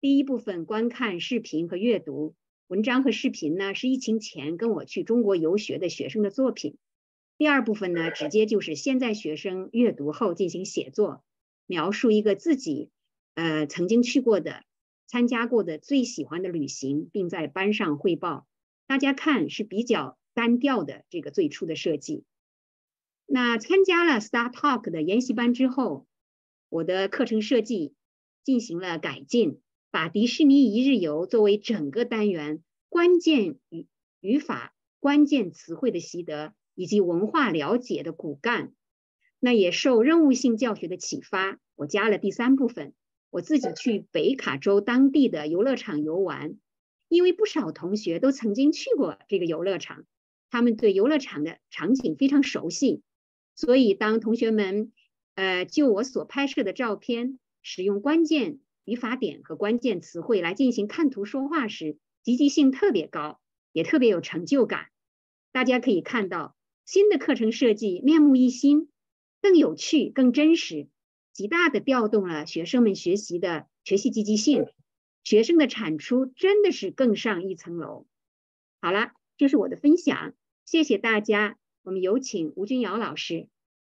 第一部分观看视频和阅读，文章和视频呢是疫情前跟我去中国游学的学生的作品。第二部分呢，直接就是现在学生阅读后进行写作，描述一个自己曾经去过的、参加过的最喜欢的旅行，并在班上汇报。大家看是比较单调的这个最初的设计。那参加了 StarTalk 的研习班之后，我的课程设计进行了改进，把迪士尼一日游作为整个单元关键语法、关键词汇的习得以及文化了解的骨干。那也受任务性教学的启发，我加了第3部分，我自己去北卡州当地的游乐场游玩，因为不少同学都曾经去过这个游乐场，他们对游乐场的场景非常熟悉，所以当同学们就我所拍摄的照片使用关键语法点和关键词汇来进行看图说话时，积极性特别高，也特别有成就感。大家可以看到新的课程设计面目一新，更有趣更真实，极大的调动了学生们学习积极性，学生的产出真的是更上一层楼。好了，这是我的分享，谢谢大家。我们有请吴君瑶老师。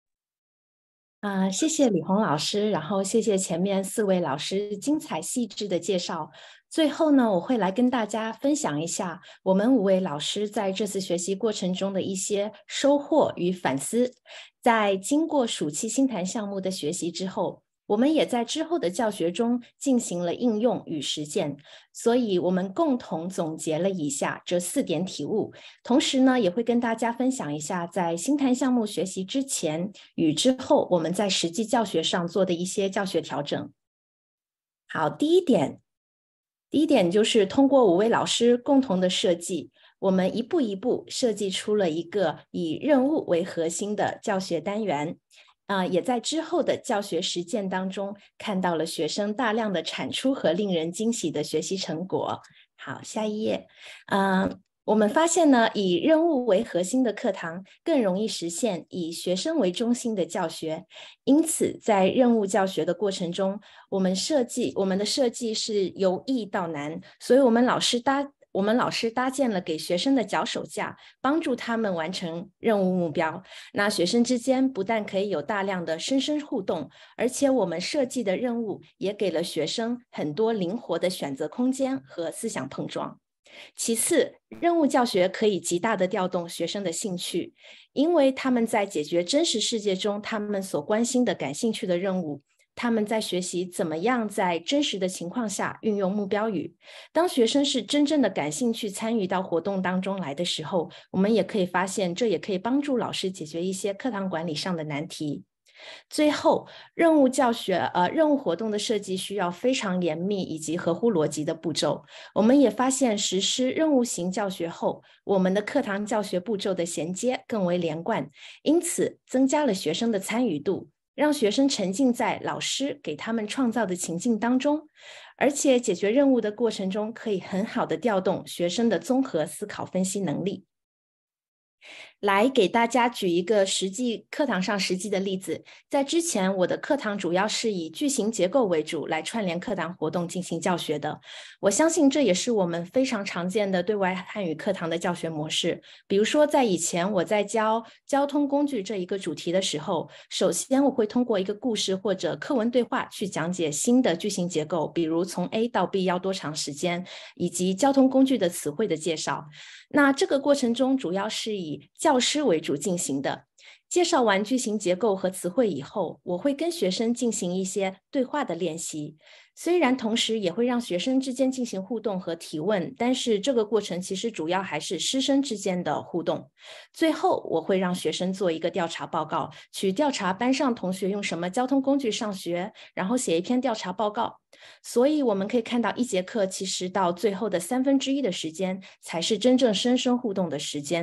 谢谢李红老师，然后谢谢前面4位老师精彩细致的介绍。最后呢，我会来跟大家分享一下我们5位老师在这次学习过程中的一些收获与反思。在经过暑期新谈项目的学习之后，我们也在之后的教学中进行了应用与实践，所以我们共同总结了以下这4点体悟，同时呢，也会跟大家分享一下在新谈项目学习之前与之后我们在实际教学上做的一些教学调整。好，第一点就是通过5位老师共同的设计，我们一步一步设计出了一个以任务为核心的教学单元。也在之后的教学实践当中看到了学生大量的产出和令人惊喜的学习成果。好，下一页。我们发现呢，以任务为核心的课堂更容易实现以学生为中心的教学，因此在任务教学的过程中，我们的设计是由易到难，所以我们老师搭建了给学生的脚手架，帮助他们完成任务目标。那学生之间不但可以有大量的师生互动，而且我们设计的任务也给了学生很多灵活的选择空间和思想碰撞。其次，任务教学可以极大的调动学生的兴趣，因为他们在解决真实世界中他们所关心的感兴趣的任务，他们在学习怎么样在真实的情况下运用目标语。当学生是真正的感兴趣参与到活动当中来的时候，我们也可以发现这也可以帮助老师解决一些课堂管理上的难题。最后，任务活动的设计需要非常严密以及合乎逻辑的步骤。我们也发现实施任务型教学后，我们的课堂教学步骤的衔接更为连贯，因此增加了学生的参与度，让学生沉浸在老师给他们创造的情境当中，而且解决任务的过程中可以很好的调动学生的综合思考分析能力。来给大家举一个课堂上实际的例子。在之前，我的课堂主要是以句型结构为主来串联课堂活动进行教学的。我相信这也是我们非常常见的对外汉语课堂的教学模式。比如说，在以前我在教交通工具这一个主题的时候，首先我会通过一个故事或者课文对话去讲解新的句型结构，比如从 A 到 B 要多长时间，以及交通工具的词汇的介绍。那这个过程中主要是以教师为主进行的。介绍完句型结构和词汇以后，我会跟学生进行一些对话的练习，虽然同时也会让学生之间进行互动和提问，但是这个过程其实主要还是师生之间的互动。最后我会让学生做一个调查报告，去调查班上同学用什么交通工具上学，然后写一篇调查报告。所以我们可以看到一节课其实到最后的1/3的时间才是真正师生互动的时间。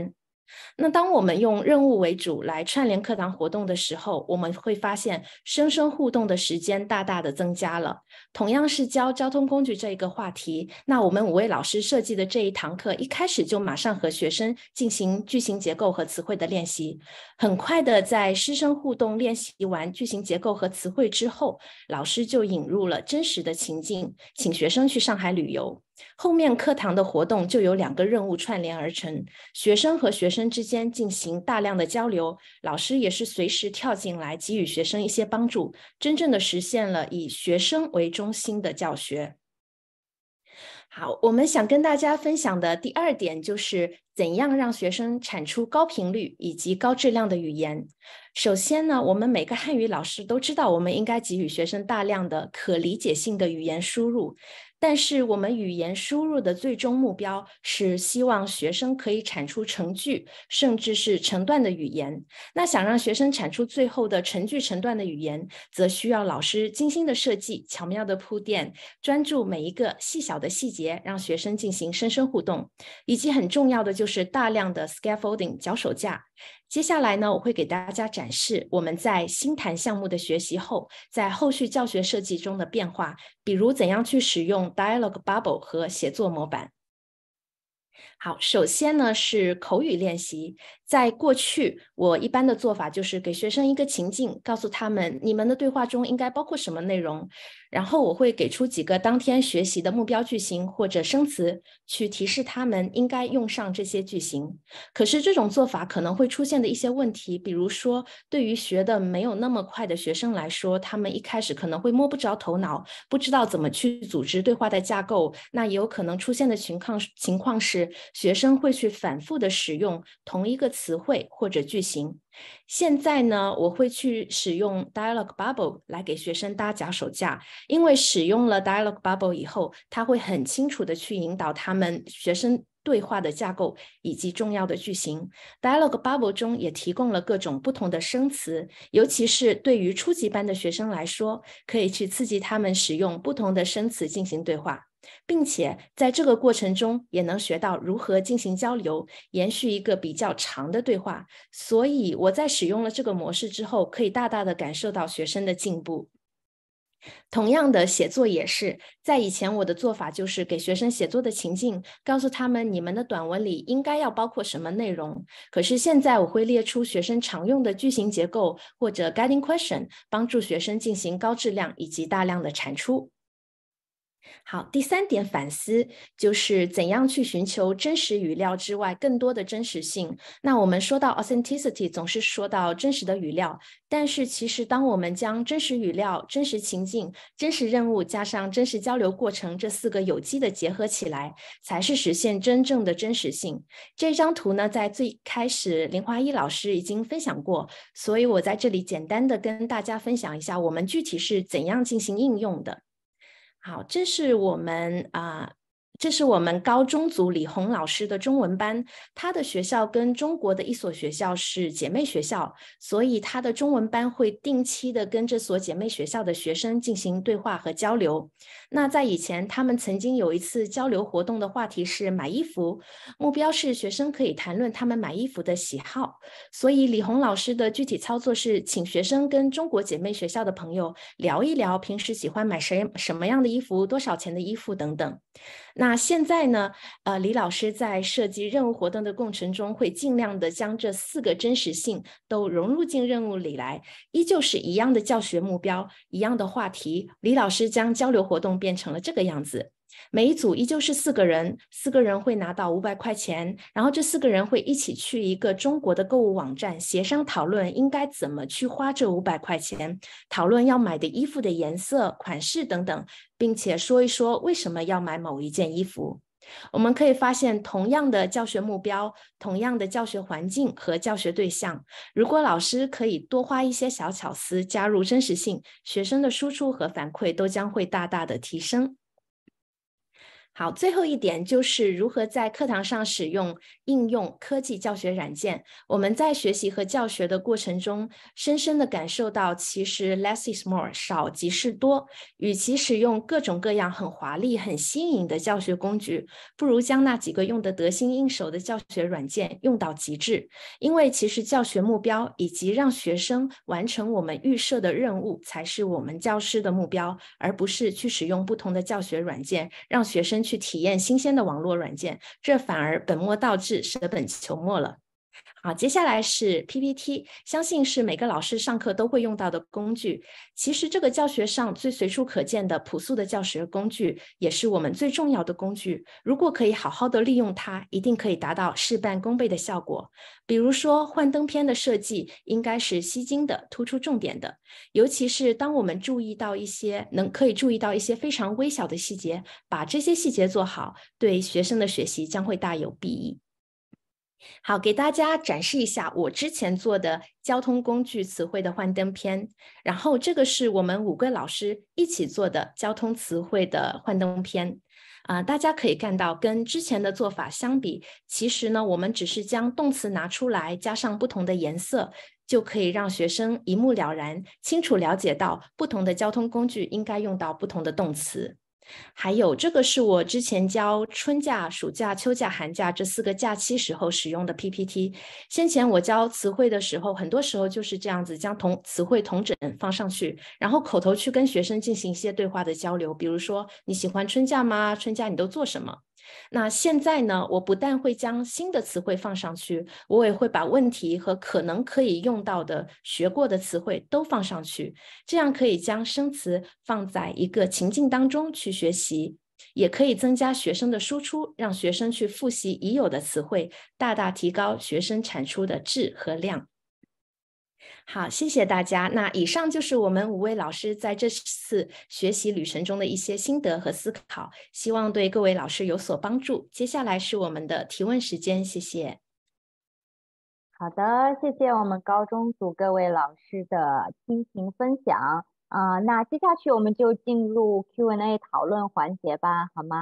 那当我们用任务为主来串联课堂活动的时候，我们会发现生生互动的时间大大的增加了。同样是教交通工具这一个话题，那我们5位老师设计的这一堂课，一开始就马上和学生进行句型结构和词汇的练习。很快的，在师生互动练习完句型结构和词汇之后，老师就引入了真实的情境，请学生去上海旅游。后面课堂的活动就由2个任务串联而成，学生和学生之间进行大量的交流，老师也是随时跳进来给予学生一些帮助，真正的实现了以学生为中心的教学。好，我们想跟大家分享的第2点就是怎样让学生产出高频率以及高质量的语言。首先呢，我们每个汉语老师都知道我们应该给予学生大量的可理解性的语言输入，但是我们语言输入的最终目标是希望学生可以产出成句，甚至是成段的语言。那想让学生产出最后的成句成段的语言，则需要老师精心的设计，巧妙的铺垫，专注每一个细小的细节，让学生进行生生互动，以及很重要的就是大量的 scaffolding 脚手架。接下来呢，我会给大家展示我们在新谈项目的学习后，在后续教学设计中的变化，比如怎样去使用 Dialogue Bubble 和写作模板。好，首先呢是口语练习。在过去，我一般的做法就是给学生一个情境，告诉他们你们的对话中应该包括什么内容，然后我会给出几个当天学习的目标句型或者生词，去提示他们应该用上这些句型。可是这种做法可能会出现的一些问题，比如说对于学的没有那么快的学生来说，他们一开始可能会摸不着头脑，不知道怎么去组织对话的架构，那也有可能出现的情况是学生会去反复的使用同一个词汇或者句型。现在呢，我会去使用 Dialogue Bubble 来给学生搭脚手架，因为使用了 Dialogue Bubble 以后，它会很清楚的去引导他们学生对话的架构以及重要的句型。Dialogue Bubble 中也提供了各种不同的生词，尤其是对于初级班的学生来说，可以去刺激他们使用不同的生词进行对话，并且在这个过程中也能学到如何进行交流，延续一个比较长的对话。所以我在使用了这个模式之后，可以大大的感受到学生的进步。同样的，写作也是，在以前我的做法就是给学生写作的情境，告诉他们你们的短文里应该要包括什么内容。可是现在我会列出学生常用的句型结构或者 guiding question， 帮助学生进行高质量以及大量的产出。好，第3点反思就是怎样去寻求真实语料之外更多的真实性。那我们说到 authenticity 总是说到真实的语料，但是其实当我们将真实语料、真实情境、真实任务加上真实交流过程这4个有机的结合起来，才是实现真正的真实性。这张图呢，在最开始林华一老师已经分享过，所以我在这里简单的跟大家分享一下我们具体是怎样进行应用的。好，这是我们高中组李红老师的中文班，他的学校跟中国的一所学校是姐妹学校，所以他的中文班会定期的跟这所姐妹学校的学生进行对话和交流。那在以前，他们曾经有一次交流活动的话题是买衣服，目标是学生可以谈论他们买衣服的喜好。所以李红老师的具体操作是请学生跟中国姐妹学校的朋友聊一聊平时喜欢买什么样的衣服，多少钱的衣服等等。那现在呢，李老师在设计任务活动的过程中，会尽量的将这4个真实性都融入进任务里来，依旧是一样的教学目标，一样的话题。李老师将交流活动变成了这个样子。每一组依旧是4个人，4个人会拿到500块钱，然后这4个人会一起去一个中国的购物网站，协商讨论应该怎么去花这500块钱，讨论要买的衣服的颜色、款式等等，并且说一说为什么要买某一件衣服。我们可以发现，同样的教学目标、同样的教学环境和教学对象，如果老师可以多花一些小巧思，加入真实性，学生的输出和反馈都将会大大的提升。 好，最后一点就是如何在课堂上使用应用科技教学软件。我们在学习和教学的过程中，深深地感受到，其实 less is more， 少即是多。与其使用各种各样很华丽、很新颖的教学工具，不如将那几个用得得心应手的教学软件用到极致。因为其实教学目标以及让学生完成我们预设的任务，才是我们教师的目标，而不是去使用不同的教学软件，让学生去体验新鲜的网络软件，这反而本末倒置，舍本求末了。好，接下来是 PPT， 相信是每个老师上课都会用到的工具。其实这个教学上最随处可见的朴素的教学工具，也是我们最重要的工具。如果可以好好的利用它，一定可以达到事半功倍的效果。比如说幻灯片的设计应该是吸睛的，突出重点的，尤其是当我们可以注意到一些非常微小的细节，把这些细节做好，对学生的学习将会大有裨益。好，给大家展示一下我之前做的交通工具词汇的幻灯片，然后这个是我们5个老师一起做的交通词汇的幻灯片。大家可以看到，跟之前的做法相比，其实呢，我们只是将动词拿出来，加上不同的颜色，就可以让学生一目了然，清楚了解到不同的交通工具应该用到不同的动词。还有这个是我之前教春假、暑假、秋假、寒假这4个假期时候使用的 PPT。先前我教词汇的时候，很多时候就是这样子，将词汇同整放上去，然后口头去跟学生进行一些对话的交流，比如说你喜欢春假吗？春假你都做什么？那现在呢，我不但会将新的词汇放上去，我也会把问题和可能可以用到的学过的词汇都放上去，这样可以将生词放在一个情境当中去学习，也可以增加学生的输出，让学生去复习已有的词汇，大大提高学生产出的质和量。好，谢谢大家。那以上就是我们5位老师在这次学习旅程中的一些心得和思考，希望对各位老师有所帮助。接下来是我们的提问时间，谢谢。 好的，谢谢我们高中组各位老师的倾情分享。那接下去我们就进入 Q&A 讨论环节吧，好吗？